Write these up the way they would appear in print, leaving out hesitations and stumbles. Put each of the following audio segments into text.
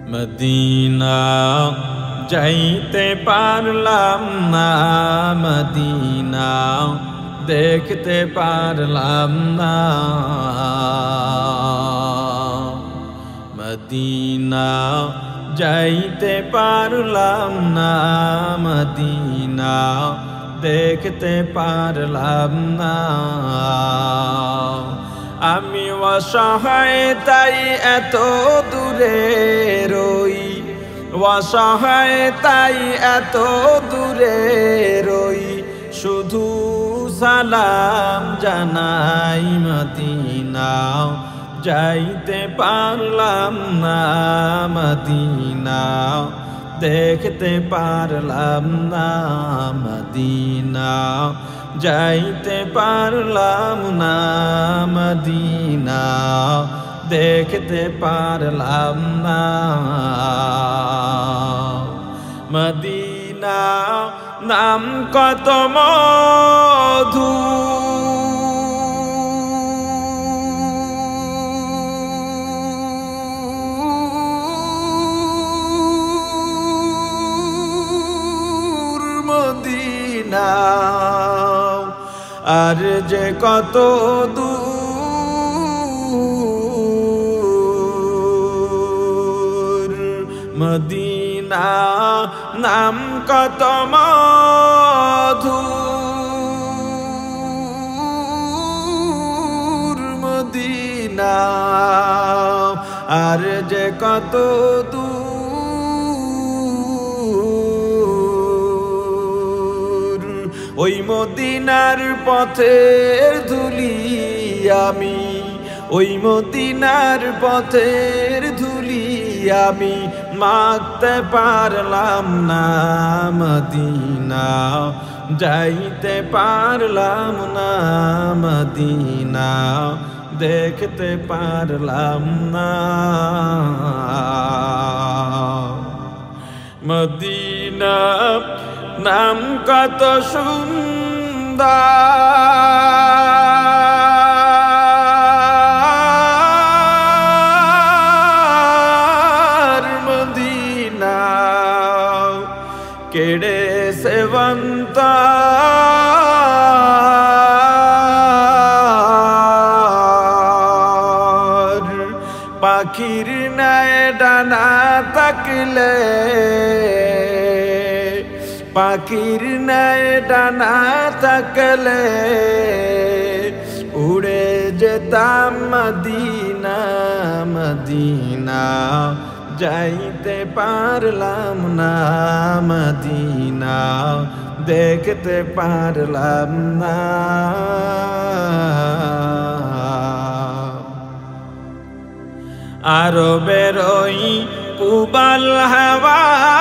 Medina যাইতে পারলাম না, মদিনা দেখতে পারলাম না। মদিনা যাইতে পারলাম না, মদিনা দেখতে পারলাম না। আমি অসহায় তাই এত দূরে রই, অসহায় তাই এত দূরে রই, শুধু সালাম জানাই মদিনা যাইতে পারলাম না, মদিনা দেখতে পারলাম না। মদিনা যাইতে পারলাম না, মদিনা দেখতে পারলাম না। মদিনা নাম কত মধু, মদিনা আর যে কত দূর। মদিনা নাম কত মধুর, মদিনা আর যে কত দূর। ওই মদিনার পথের ধুলি আমি, ওই মদিনার পথের ধুলি আমি মাখতে পারলাম না, মদিনা যাইতে পারলাম না, মদিনা দেখতে পারলাম না। মদিনা নাম কত সুন্দর, মদিনা কেড়ে সেবন্ত পাখির নাই ডানা থাকলে, পাখির নাই ডানা থাকলে উড়ে যেতাম মদিনা, মদিনা যাইতে পারলাম না, মদিনা দেখতে পারলাম না। আরো বেরোই পুবাল হাওয়া,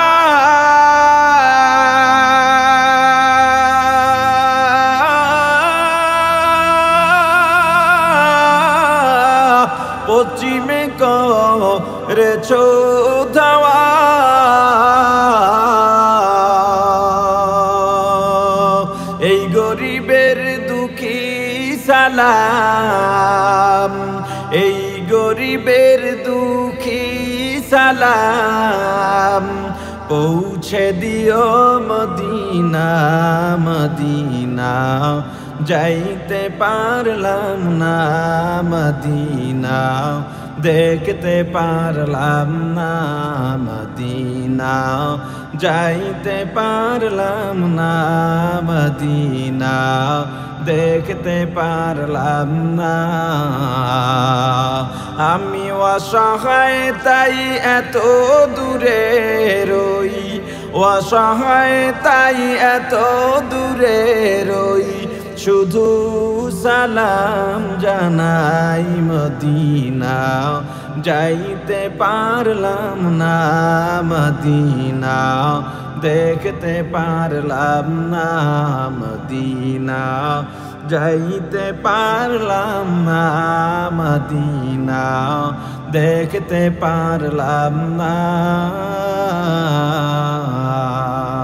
পশ্চিমে করেছো ধাওয়া, এই গরিবের দুঃখী সালাম, এই গরিবের দুঃখী সালাম পৌঁছে দিও মদিনা, মদিনা যাইতে পারলাম না, মদিনা দেখতে পারলাম না, মদিনা যাইতে পারলাম না, মদিনা দেখতে পারলাম না। আমি অসহায় তাই এত দূরে রই, অসহায় তাই এত দূরে রই, শুধু সালাম জানাই মদিনা যাইতে পারলাম না, মদিনা দেখতে পারলাম না, মদিনা যাইতে পারলাম না, মদিনা দেখতে পারলাম না।